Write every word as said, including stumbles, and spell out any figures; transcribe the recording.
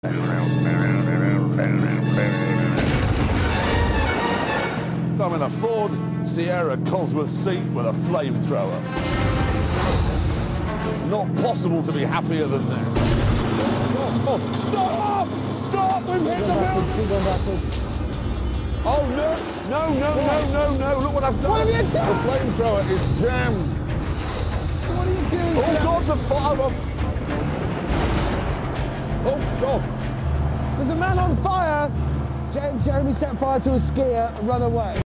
I'm in a Ford Sierra Cosworth seat with a flamethrower. Not possible to be happier than that. Oh, stop! Stop! We've hit the building! Oh no! No, no, no, no, no! Look what I've done! What have you done? The flamethrower is jammed. What are you doing? Oh God, the fire! Oh God! There's a man on fire! Jeremy set fire to a skier and run away.